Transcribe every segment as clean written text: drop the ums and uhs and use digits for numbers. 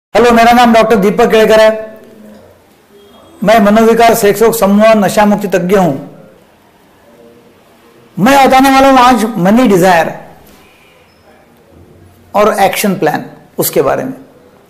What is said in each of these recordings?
Hello, मेरा नाम doctor दीपक केड़कर है। मैं मनोविकार सेक्स रोग समूह नशा मुक्ति तज्ञ हूं। मैं बताने वाला हूं आज मनी डिजायर और एक्शन प्लान, उसके बारे में।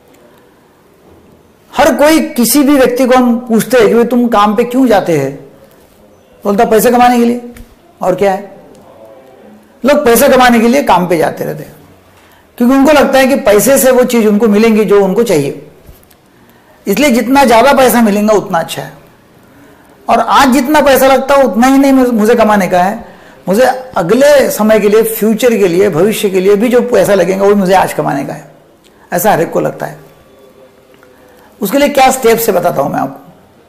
हर कोई, किसी भी व्यक्ति को हम पूछते हैं कि भाई तुम काम पे क्यों जाते हैं, बोलता पैसे कमाने के लिए। और क्या है, लोग पैसे कमाने के लिए काम पे जाते रहते हैं क्योंकि उनको लगता है कि पैसे से वो चीज उनको मिलेंगी जो उनको चाहिए। इसलिए जितना ज्यादा पैसा मिलेगा उतना अच्छा है। और आज जितना पैसा लगता है उतना ही नहीं मुझे कमाने का है, मुझे अगले समय के लिए, फ्यूचर के लिए, भविष्य के लिए भी जो पैसा लगेगा वो मुझे आज कमाने का है। ऐसा हर एक को लगता है। उसके लिए क्या स्टेप्स से बताता हूं मैं आपको।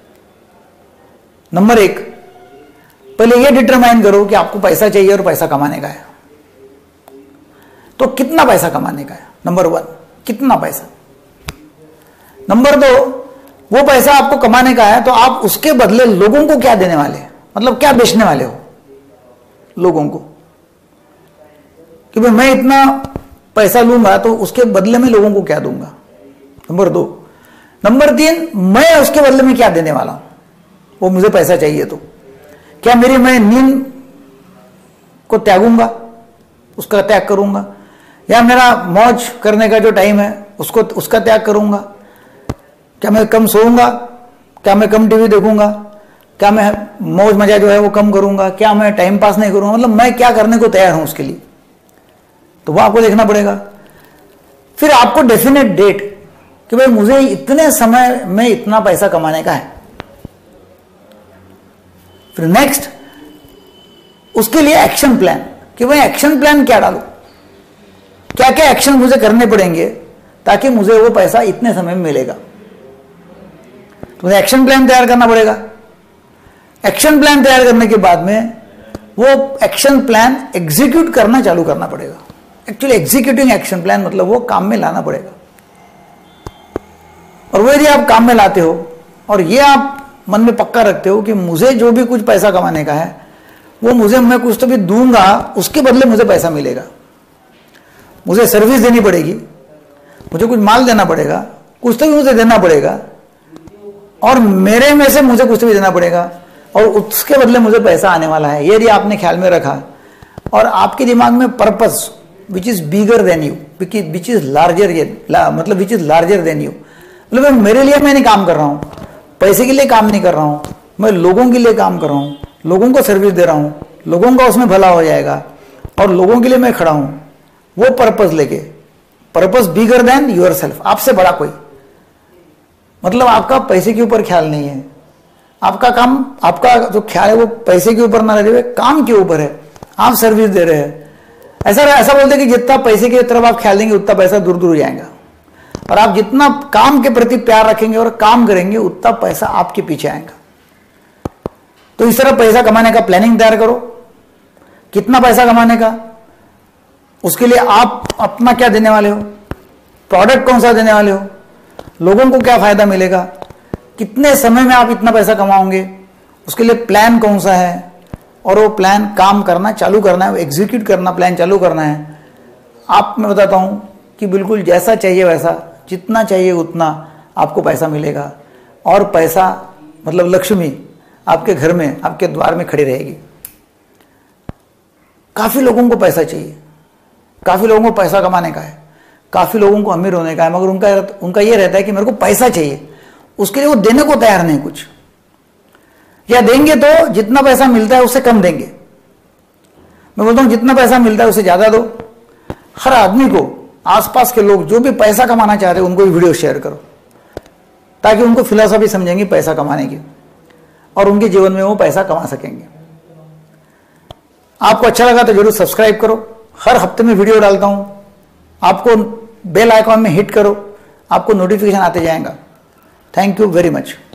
नंबर 1, पहले ये डिटरमाइन करो कि आपको पैसा चाहिए और पैसा कमाने का है, तो कितना पैसा कमाने का है। नंबर 1, कितना पैसा। नंबर 2, वो पैसा आपको कमाने का है तो आप उसके बदले लोगों को क्या देने वाले हैं, मतलब क्या बेचने वाले हो लोगों को, कि भाई मैं इतना पैसा लूंगा तो उसके बदले में लोगों को क्या दूंगा। नंबर 2। नंबर 3, मैं उसके बदले में क्या देने वाला हूं, वो मुझे पैसा चाहिए तो क्या मैं नींद को त्यागूंगा, उसका त्याग करूंगा, या मेरा मौज करने का जो टाइम है उसका त्याग करूंगा। क्या मैं कम सोऊंगा, क्या मैं कम टीवी देखूंगा, क्या मैं मौज मजा जो है वो कम करूंगा, क्या मैं टाइम पास नहीं करूंगा, मतलब मैं क्या करने को तैयार हूं उसके लिए, तो वो आपको देखना पड़ेगा। फिर आपको डेफिनेट डेट कि भाई मुझे इतने समय में इतना पैसा कमाने का है। फिर नेक्स्ट, उसके लिए एक्शन प्लान, कि भाई एक्शन प्लान क्या डालूं, क्या क्या एक्शन मुझे करने पड़ेंगे ताकि मुझे वो पैसा इतने समय में मिलेगा। तो मुझे एक्शन प्लान तैयार करना पड़ेगा। एक्शन प्लान तैयार करने के बाद में वो एक्शन प्लान एग्जीक्यूट करना चालू करना पड़ेगा। एक्चुअली एग्जीक्यूटिंग एक्शन प्लान मतलब वो काम में लाना पड़ेगा। और वो यदि आप काम में लाते हो और ये आप मन में पक्का रखते हो कि मुझे जो भी कुछ पैसा कमाने का है वो मैं कुछ तो भी दूंगा, उसके बदले मुझे पैसा मिलेगा। मुझे सर्विस देनी पड़ेगी, मुझे कुछ माल देना पड़ेगा, कुछ तो भी मुझे देना पड़ेगा, और मेरे में से मुझे कुछ तो भी देना पड़ेगा, और उसके बदले मुझे पैसा आने वाला है। यदि आपने ख्याल में रखा और आपके दिमाग में purpose which is bigger than you, which is larger मतलब which is larger than you, मतलब मेरे लिए मैं नहीं काम कर रहा हूं, पैसे के लिए काम नहीं कर रहा हूं, मैं लोगों के लिए काम कर रहा हूं, लोगों को सर्विस दे रहा हूं, लोगों का उसमें भला हो जाएगा और लोगों के लिए मैं खड़ा हूं, वो पर्पस लेके, purpose bigger than yourself, आपसे बड़ा कोई, मतलब आपका पैसे के ऊपर ख्याल नहीं है, आपका काम, आपका जो ख्याल है वो पैसे के ऊपर ना रहे हुए काम के ऊपर है, आप सर्विस दे रहे हैं। ऐसा बोलते कि जितना पैसे की तरफ आप ख्याल देंगे उतना पैसा दूर दूर जाएगा, और आप जितना काम के प्रति प्यार रखेंगे और काम करेंगे उतना पैसा आपके पीछे आएगा। तो इस तरह पैसा कमाने का प्लानिंग तैयार करो, कितना पैसा कमाने का, उसके लिए आप अपना क्या देने वाले हो, प्रोडक्ट कौन सा देने वाले हो, लोगों को क्या फायदा मिलेगा, कितने समय में आप इतना पैसा कमाओगे, उसके लिए प्लान कौन सा है, और वो प्लान काम करना चालू करना है, एग्जीक्यूट करना, प्लान चालू करना है। आप मैं बताता हूं कि बिल्कुल जैसा चाहिए वैसा, जितना चाहिए उतना आपको पैसा मिलेगा, और पैसा मतलब लक्ष्मी आपके घर में, आपके द्वार में खड़ी रहेगी। काफी लोगों को पैसा चाहिए, काफी लोगों को पैसा कमाने का है, काफी लोगों को अमीर होने का है, मगर उनका ये रहता है कि मेरे को पैसा चाहिए, उसके लिए वो देने को तैयार नहीं कुछ, या देंगे तो जितना पैसा मिलता है उससे कम देंगे। मैं बोलता हूं जितना पैसा मिलता है उससे ज्यादा दो। हर आदमी को, आसपास के लोग जो भी पैसा कमाना चाहते हैं उनको भी वीडियो शेयर करो, ताकि उनको फिलॉसफी समझेंगे पैसा कमाने की, और उनके जीवन में वो पैसा कमा सकेंगे। आपको अच्छा लगा तो जरूर सब्सक्राइब करो, हर हफ्ते में वीडियो डालता हूं, आपको बेल आइकॉन में हिट करो, आपको नोटिफिकेशन आते जाएगा। Thank you very much.